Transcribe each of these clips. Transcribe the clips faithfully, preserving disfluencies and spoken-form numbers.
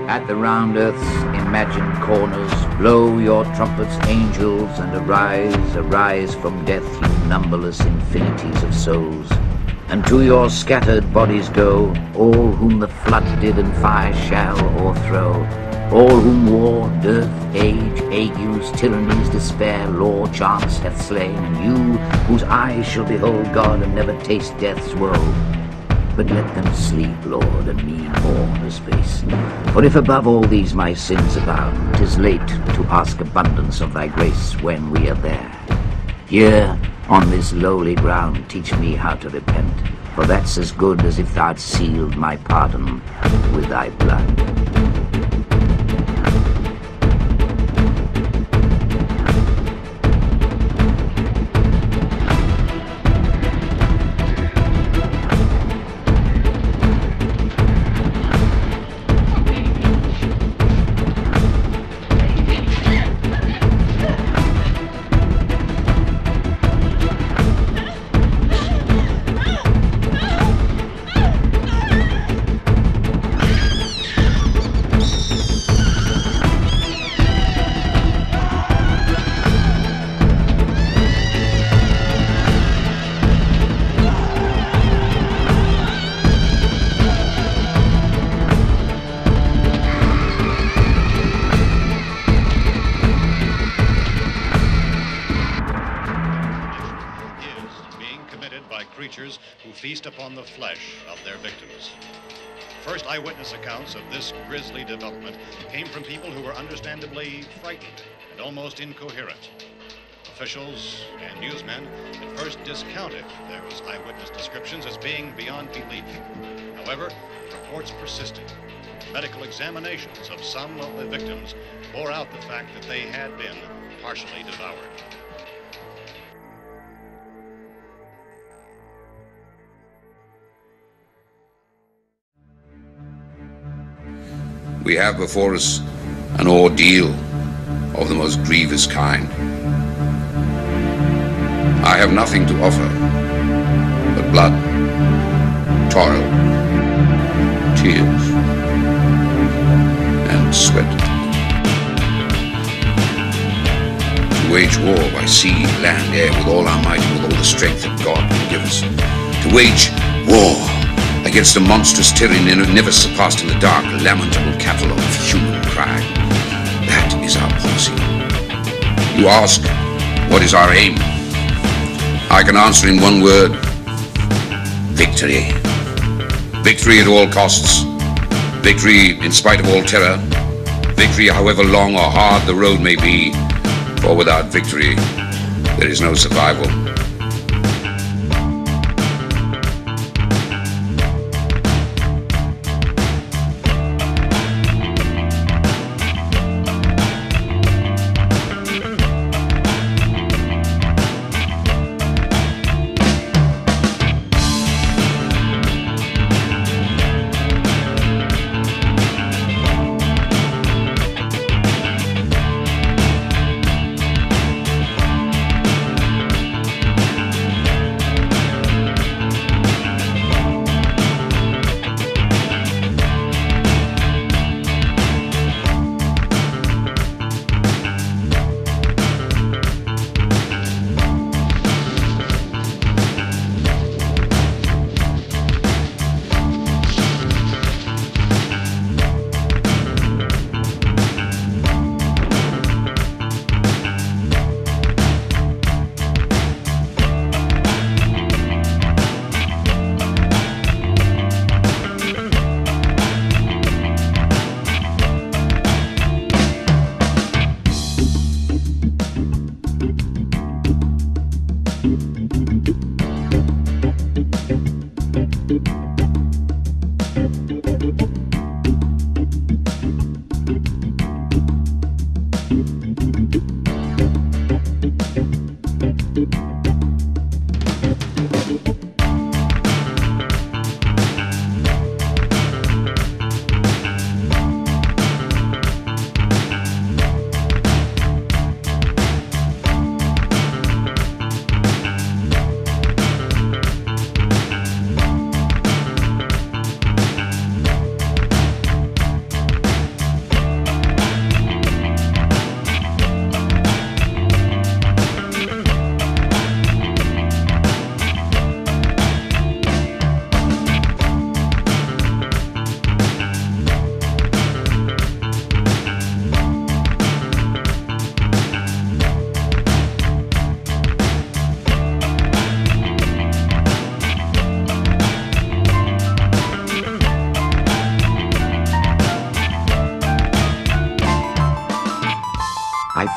At the round earth's imagined corners, blow your trumpets, angels, and arise, arise from death, you numberless infinities of souls. And to your scattered bodies go, all whom the flood did and fire shall o'erthrow, all whom war, dearth, age, agues, tyrannies, despair, law, chance hath slain, and you, whose eyes shall behold God and never taste death's woe. But let them sleep, Lord, and me mourn a space. For if above all these my sins abound, 'tis late to ask abundance of thy grace when we are there. Here, on this lowly ground, teach me how to repent, for that's as good as if thou'd sealed my pardon with thy blood. Who feast upon the flesh of their victims. First eyewitness accounts of this grisly development came from people who were understandably frightened and almost incoherent. Officials and newsmen at first discounted those eyewitness descriptions as being beyond belief. However, reports persisted. Medical examinations of some of the victims bore out the fact that they had been partially devoured. We have before us an ordeal of the most grievous kind. I have nothing to offer but blood, toil, tears, and sweat. To wage war by sea, land, air, with all our might and with all the strength that God can give us. To wage war against a monstrous tyranny never surpassed in the dark, lamentable catalogue of human crime. That is our policy. You ask, what is our aim? I can answer in one word: victory. Victory at all costs. Victory in spite of all terror. Victory however long or hard the road may be, for without victory there is no survival.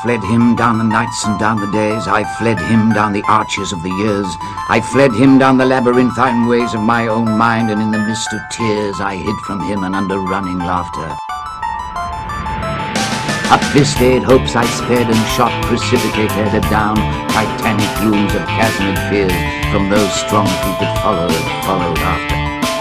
fled him down the nights and down the days. I fled him down the arches of the years. I fled him down the labyrinthine ways of my own mind, and in the mist of tears I hid from him and under running laughter. Up vista'd hopes I sped and shot precipitated down titanic glooms of chasmid fears from those strong feet that followed, followed after.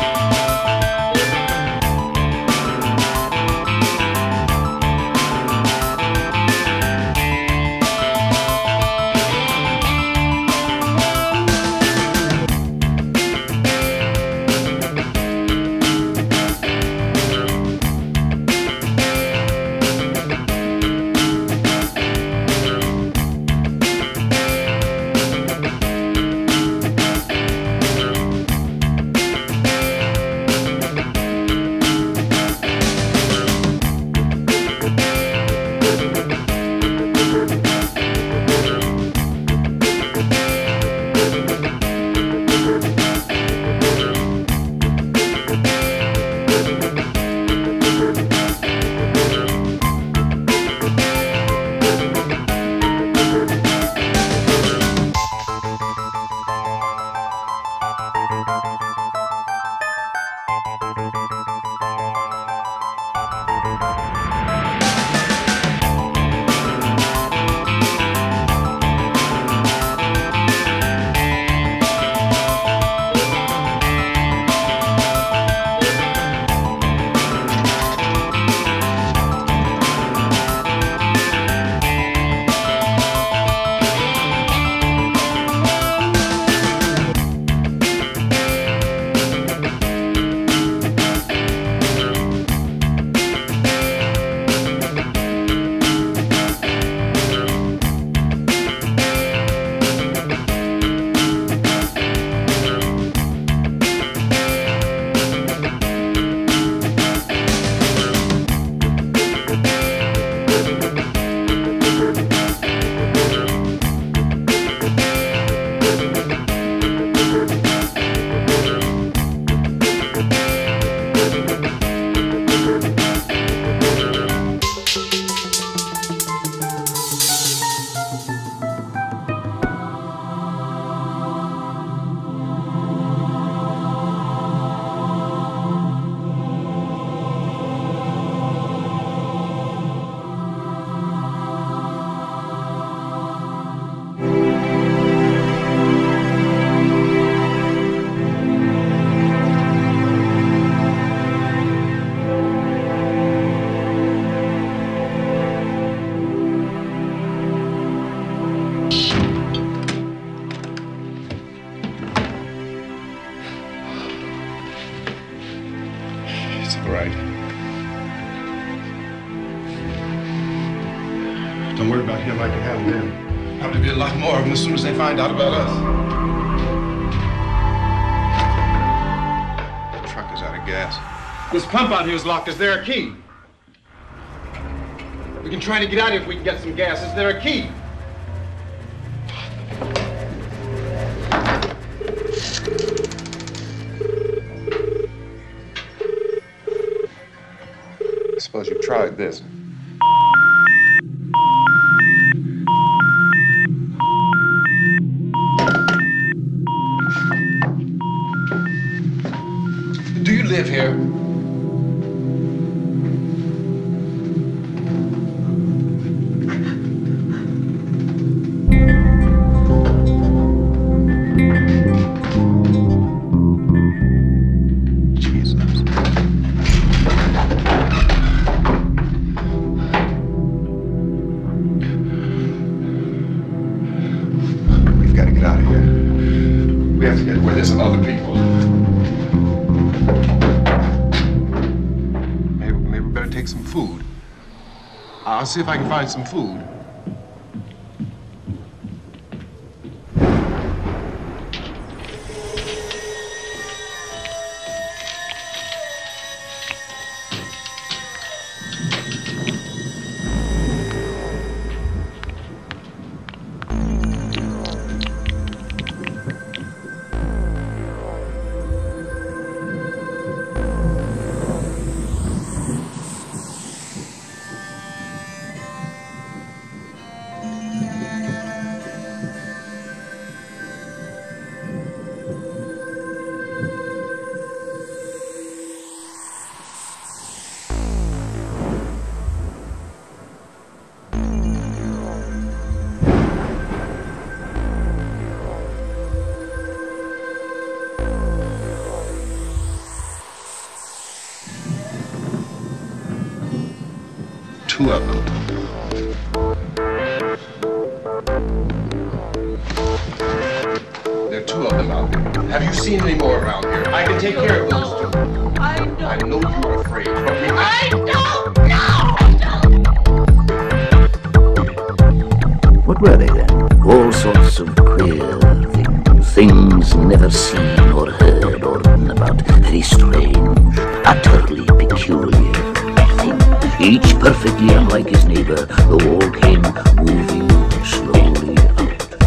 Don't worry about him like you have them. Probably be a lot more of them as soon as they find out about us. The truck is out of gas. This pump out here is locked. Is there a key? We can try to get out here if we can get some gas. Is there a key? I suppose you've tried this. Do you live here? I'll see if I can find some food. two of them. There are two of them out there. Have you seen any more around here? I can take care of those two. I don't. I know you're afraid, but we I have don't know. What were they then? All sorts of queer things. Things never seen or heard or written about. Very strange, utterly peculiar things. Each perfectly unlike his neighbor, though all came moving slowly out.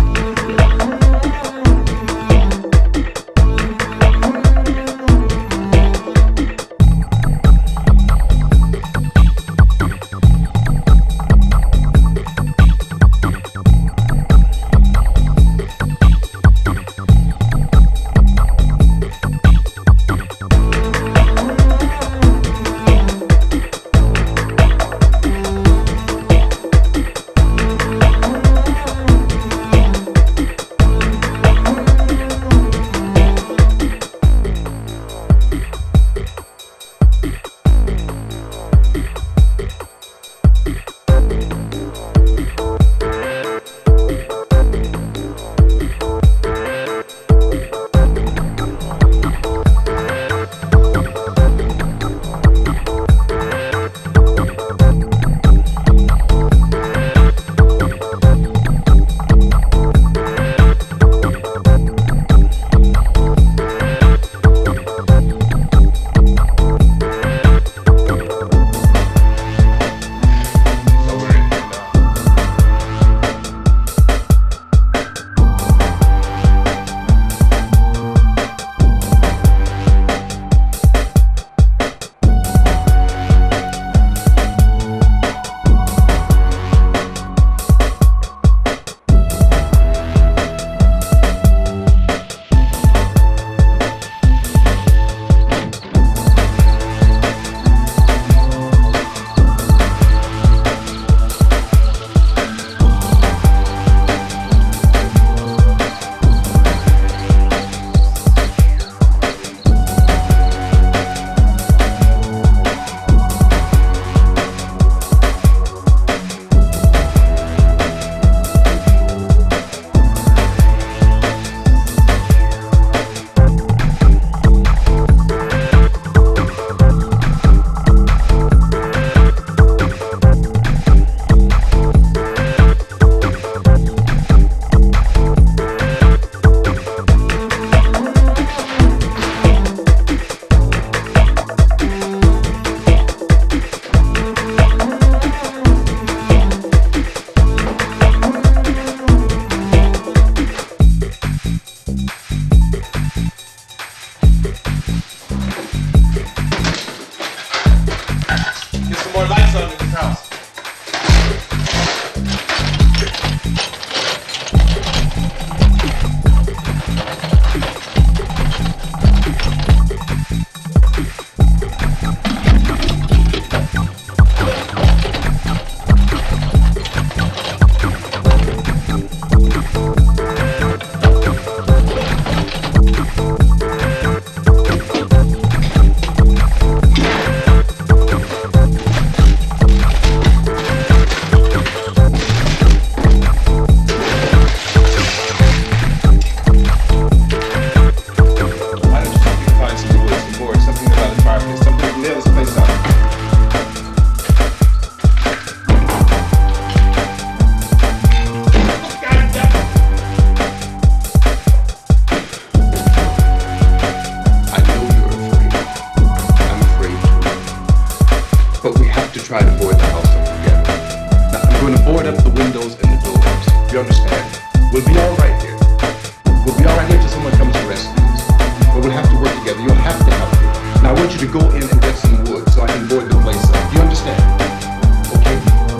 You understand? We'll be all right here. We'll be all right here until someone comes to rescue us. But we'll have to work together. You'll have to help me. Now I want you to go in and get some wood so I can board the place up. You understand? Okay?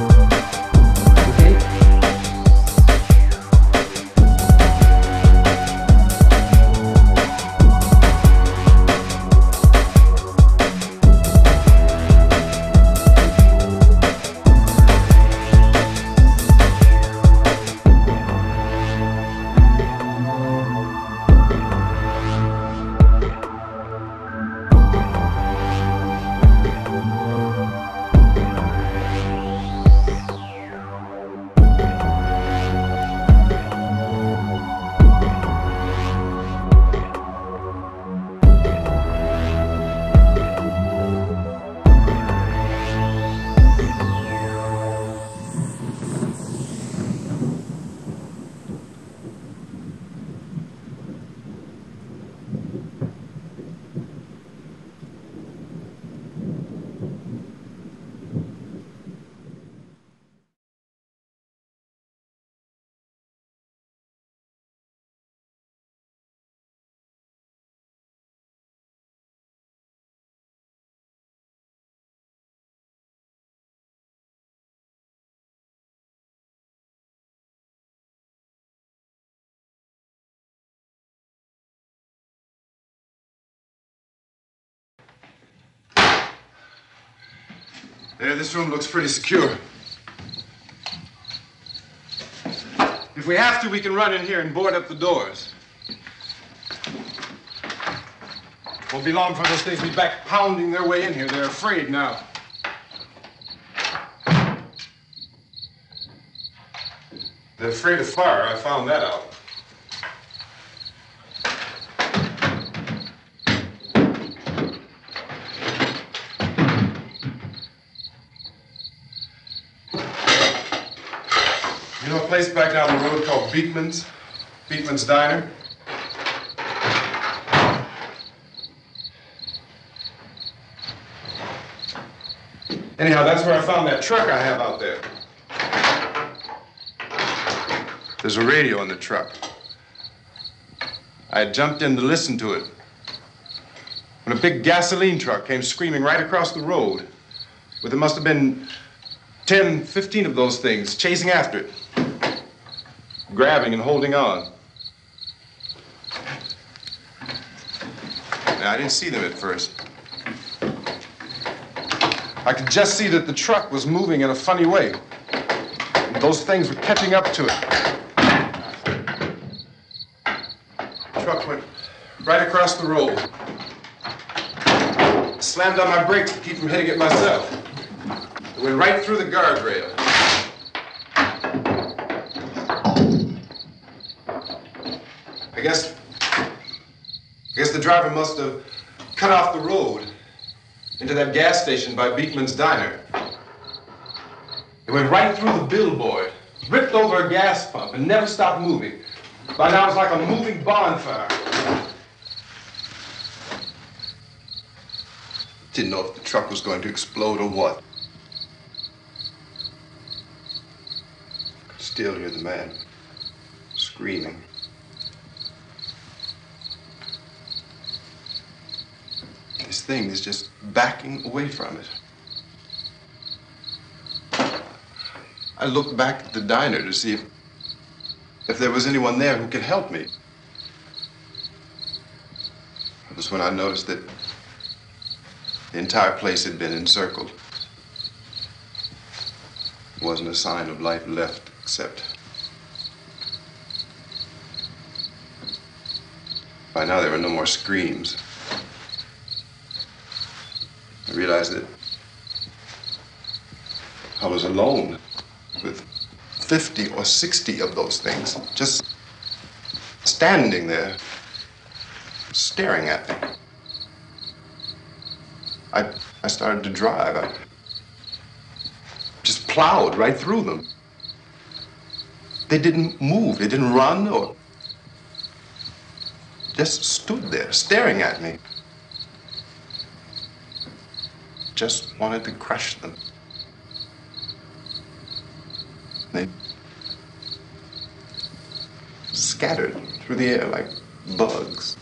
Okay? There, this room looks pretty secure. If we have to, we can run in here and board up the doors. Won't be long before those things be back pounding their way in here. They're afraid now. They're afraid of fire. I found that out. You know a place back down the road called Beekman's? Beekman's Diner? Anyhow, that's where I found that truck I have out there. There's a radio in the truck. I had jumped in to listen to it when a big gasoline truck came screaming right across the road with there must have been ten, fifteen of those things chasing after it, grabbing and holding on. Now, I didn't see them at first. I could just see that the truck was moving in a funny way. And those things were catching up to it. The truck went right across the road. Slammed on my brakes to keep from hitting it myself. It went right through the guardrail. I guess, I guess the driver must have cut off the road into that gas station by Beekman's Diner. It went right through the billboard, ripped over a gas pump, and never stopped moving. By now, it was like a moving bonfire. Didn't know if the truck was going to explode or what. Could still hear the man screaming. This thing is just backing away from it. I looked back at the diner to see if, if there was anyone there who could help me. It was when I noticed that the entire place had been encircled. There wasn't a sign of life left except by now there were no more screams. I realized that I was alone with fifty or sixty of those things, just standing there, staring at me. I, I started to drive. I just plowed right through them. They didn't move, they didn't run or just stood there, staring at me. Just wanted to crush them. They scattered through the air like bugs.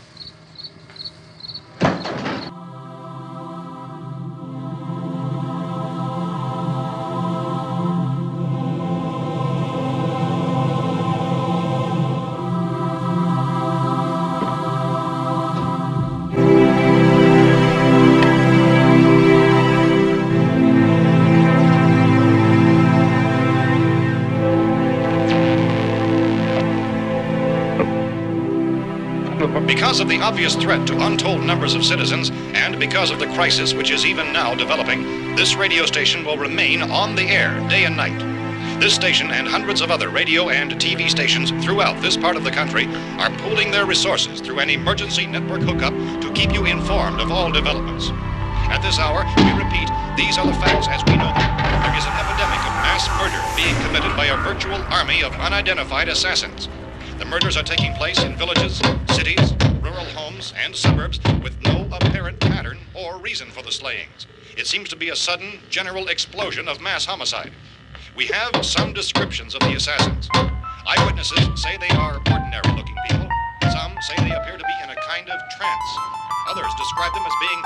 Because of the obvious threat to untold numbers of citizens, and because of the crisis which is even now developing, this radio station will remain on the air day and night. This station and hundreds of other radio and T V stations throughout this part of the country are pooling their resources through an emergency network hookup to keep you informed of all developments. At this hour, we repeat, these are the facts as we know them. There is an epidemic of mass murder being committed by a virtual army of unidentified assassins. The murders are taking place in villages, cities, rural homes, and suburbs with no apparent pattern or reason for the slayings. It seems to be a sudden, general explosion of mass homicide. We have some descriptions of the assassins. Eyewitnesses say they are ordinary-looking people. Some say they appear to be in a kind of trance. Others describe them as being...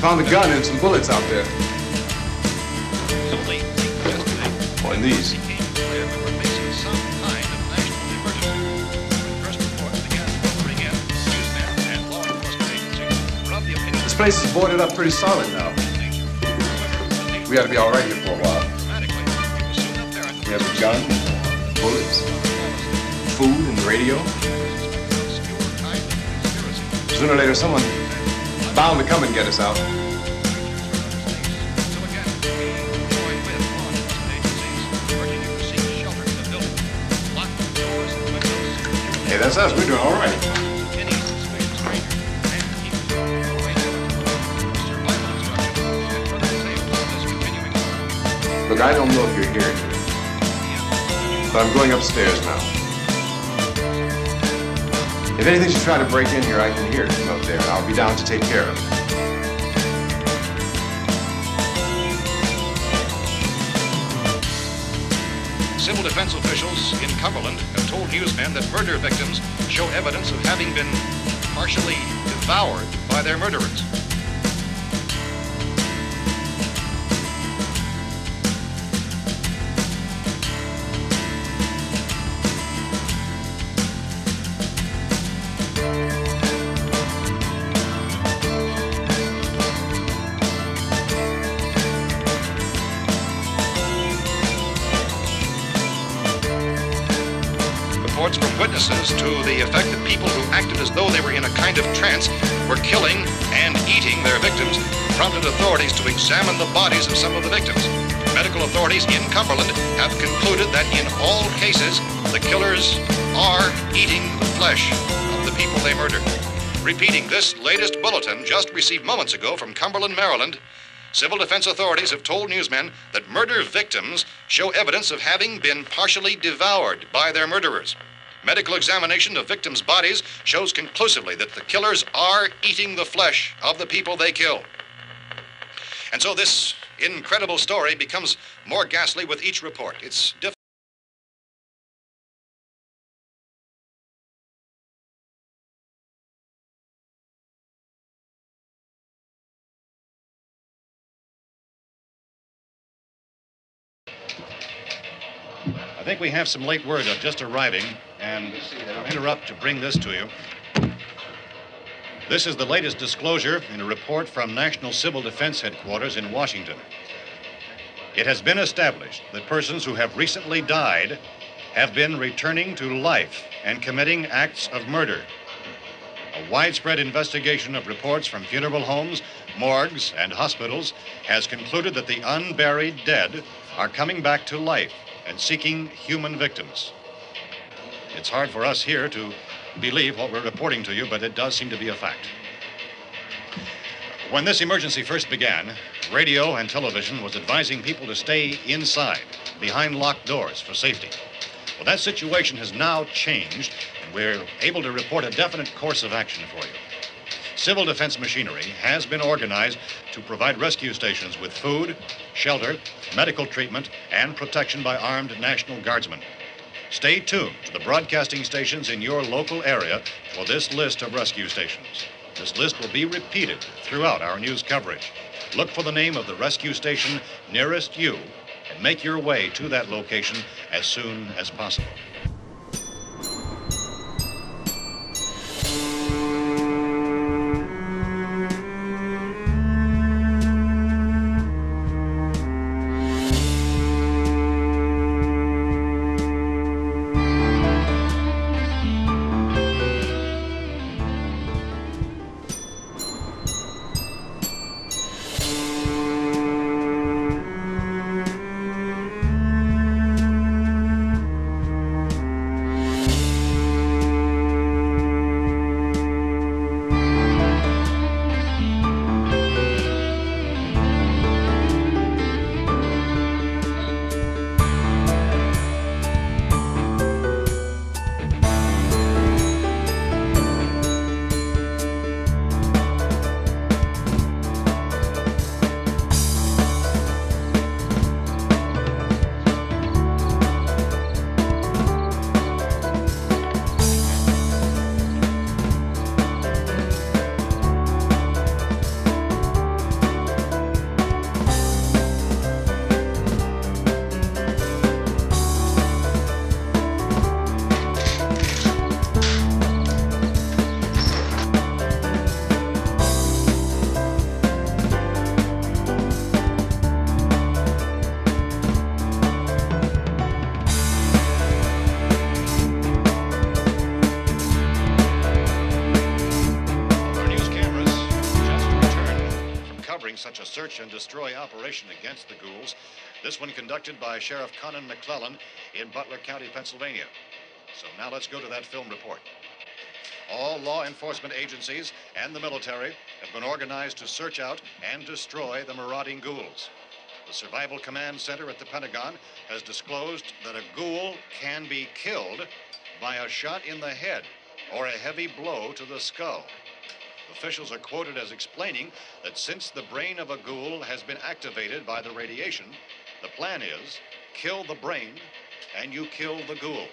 found a gun and some bullets out there. So late yesterday, Oh, and these. became clear we were facing some kind of national emergency. When first reports began filtering in, newsmen and law enforcement agencies were of the opinion This place is boarded up pretty solid now. We ought to be all right here for a while. dramatically. It was soon apparent We have a gun, bullets, food, and radio. obscure kind of conspiracy. Sooner or later, someone bound to come and get us out. So again, we join with law enforcement agencies, urging you to seek shelter in the building. Lock the doors and windows securely. Hey, that's us. We're doing all right. Any suspicious stranger and keep the radio. Survival instructions and further details of this continuing war. Look, I don't know if you're hearing me, but I'm going upstairs now. If anything should try to break in here, I can hear it from up there, and I'll be down to take care of it. Civil defense officials in Cumberland have told newsmen that murder victims show evidence of having been partially devoured by their murderers. Reports from witnesses to the effect that people who acted as though they were in a kind of trance were killing and eating their victims prompted authorities to examine the bodies of some of the victims. Medical authorities in Cumberland have concluded that in all cases, the killers are eating the flesh of the people they murdered. Repeating this latest bulletin just received moments ago from Cumberland, Maryland, civil defense authorities have told newsmen that murder victims show evidence of having been partially devoured by their murderers. Medical examination of victims' bodies shows conclusively that the killers are eating the flesh of the people they kill. And so this incredible story becomes more ghastly with each report. It's difficult. I think we have some late word of just arriving, and I'll interrupt to bring this to you. This is the latest disclosure in a report from National Civil Defense Headquarters in Washington. It has been established that persons who have recently died have been returning to life and committing acts of murder. A widespread investigation of reports from funeral homes, morgues, and hospitals has concluded that the unburied dead are coming back to life and seeking human victims. It's hard for us here to believe what we're reporting to you, but it does seem to be a fact. When this emergency first began, radio and television was advising people to stay inside, behind locked doors for safety. Well, that situation has now changed, and we're able to report a definite course of action for you. Civil defense machinery has been organized to provide rescue stations with food, shelter, medical treatment, and protection by armed National Guardsmen. Stay tuned to the broadcasting stations in your local area for this list of rescue stations. This list will be repeated throughout our news coverage. Look for the name of the rescue station nearest you and make your way to that location as soon as possible. a search and destroy operation against the ghouls, this one conducted by Sheriff Conan McClellan in Butler County, Pennsylvania. So now let's go to that film report. All law enforcement agencies and the military have been organized to search out and destroy the marauding ghouls. The Survival Command Center at the Pentagon has disclosed that a ghoul can be killed by a shot in the head or a heavy blow to the skull. Officials are quoted as explaining that since the brain of a ghoul has been activated by the radiation, the plan is kill the brain and you kill the ghoul.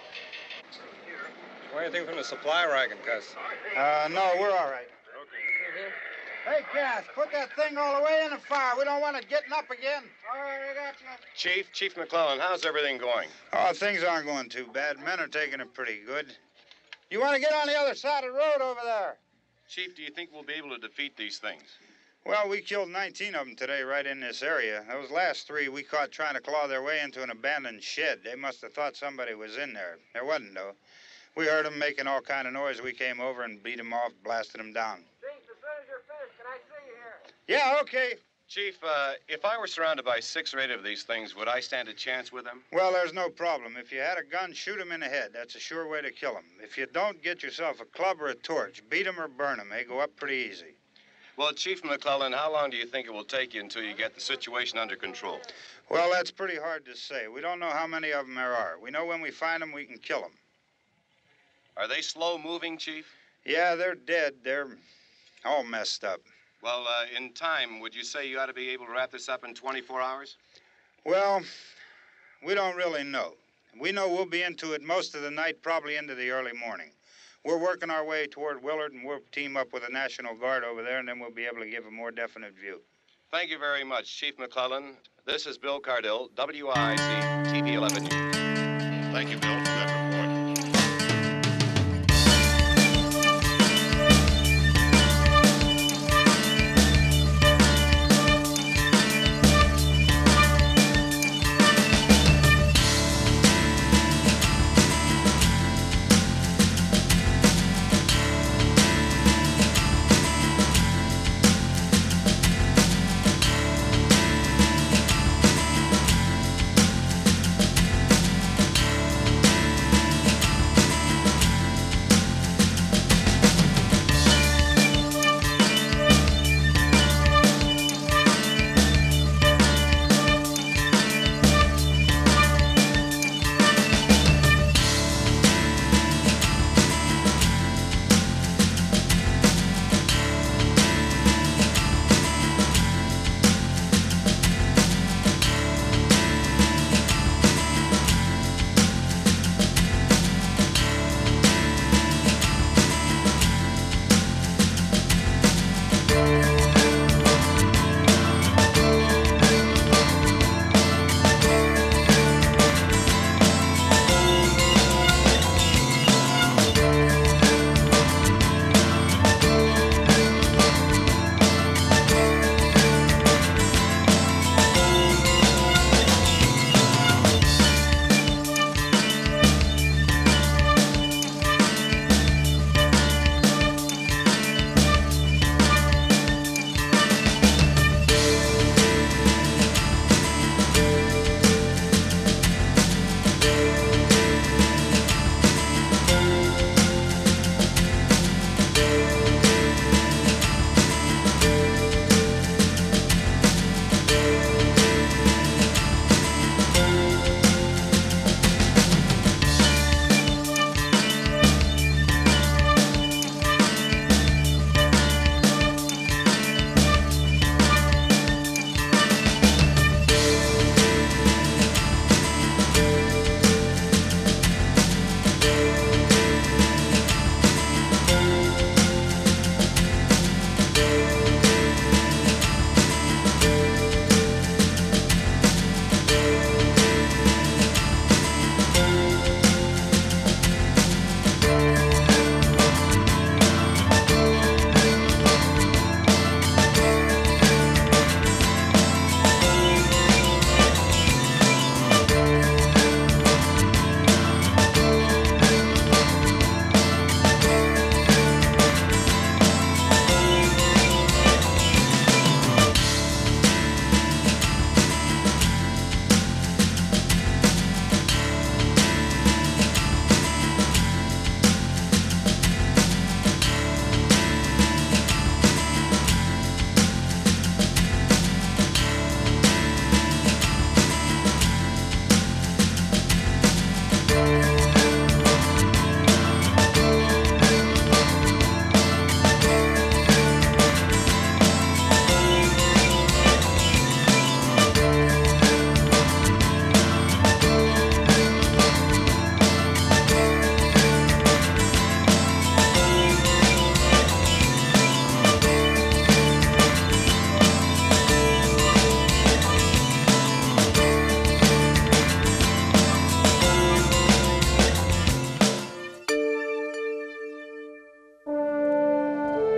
Want anything from the supply wagon, Cuz? Uh, no, we're all right. Okay. Hey, Cass, put that thing all the way in the fire. We don't want it getting up again. All right, I got you. Chief, Chief McClellan, how's everything going? Oh, things aren't going too bad. Men are taking it pretty good. You want to get on the other side of the road over there? Chief, do you think we'll be able to defeat these things? Well, we killed nineteen of them today right in this area. Those last three we caught trying to claw their way into an abandoned shed. They must have thought somebody was in there. There wasn't, though. We heard them making all kind of noise. We came over and beat them off, blasted them down. Chief, as soon as you're finished, can I see you here? Yeah, okay. Chief, uh, if I were surrounded by six or eight of these things, would I stand a chance with them? Well, there's no problem. If you had a gun, shoot them in the head. That's a sure way to kill them. If you don't, get yourself a club or a torch. Beat them or burn them. They go up pretty easy. Well, Chief McClellan, how long do you think it will take you until you get the situation under control? Well, that's pretty hard to say. We don't know how many of them there are. We know when we find them, we can kill them. Are they slow-moving, Chief? Yeah, they're dead. They're all messed up. Well, uh, in time, would you say you ought to be able to wrap this up in twenty-four hours? Well, we don't really know. We know we'll be into it most of the night, probably into the early morning. We're working our way toward Willard, and we'll team up with the National Guard over there, and then we'll be able to give a more definite view. Thank you very much, Chief McClellan. This is Bill Cardill, W I C T V eleven News. Thank you, Bill, for that report.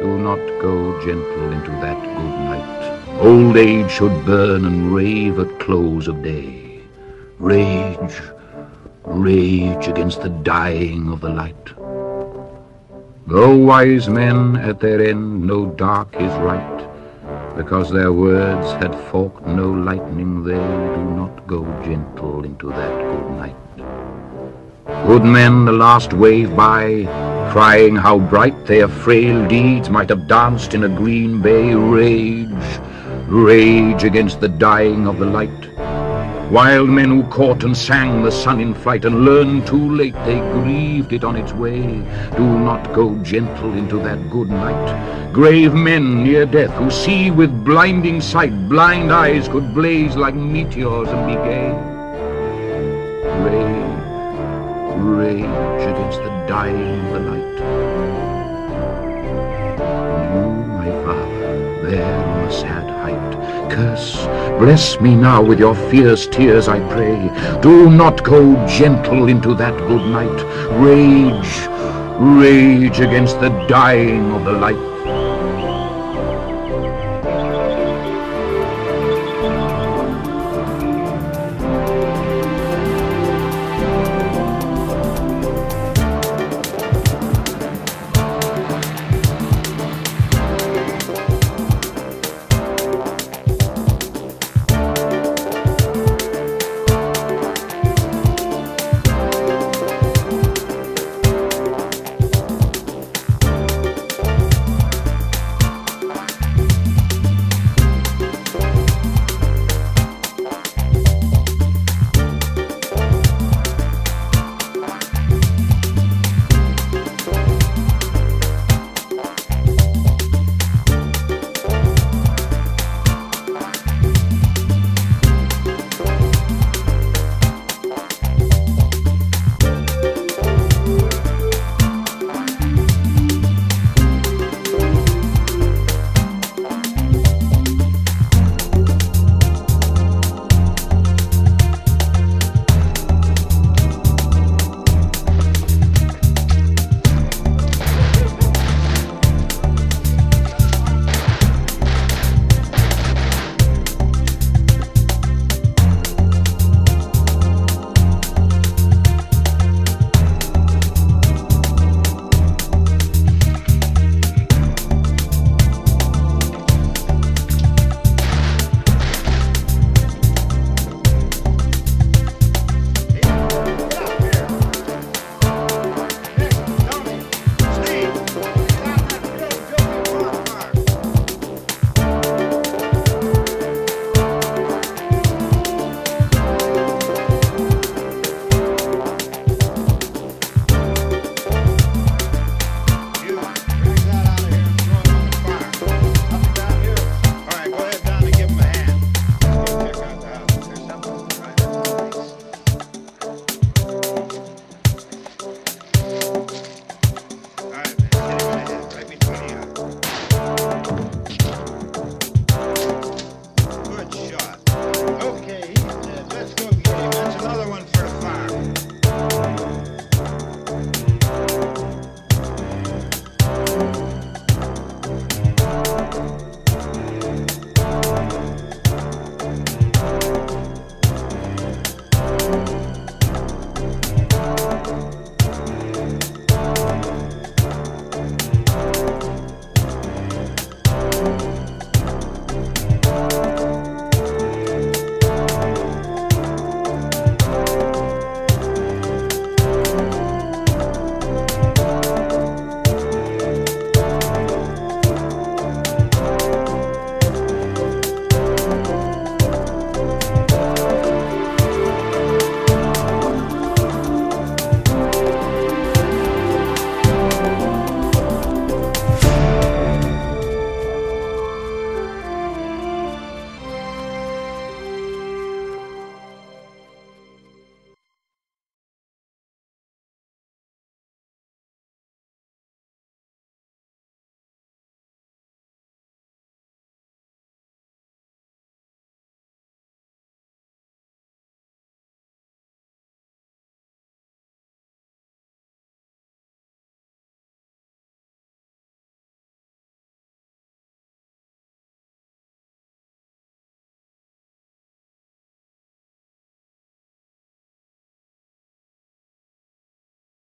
Do not go gentle into that good night. Old age should burn and rave at close of day. Rage, rage against the dying of the light. Though wise men at their end know dark is right, because their words had forked no lightning, they do not go gentle into that good night. Good men the last wave by, crying how bright their frail deeds might have danced in a green bay. Rage, rage against the dying of the light. Wild men who caught and sang the sun in flight, and learned too late they grieved it on its way. Do not go gentle into that good night. Grave men near death who see with blinding sight, blind eyes could blaze like meteors and be gay. Rage, rage against the dying of the light. And you, my father, there on the sad height, curse, bless me now with your fierce tears, I pray. Do not go gentle into that good night. Rage, rage against the dying of the light.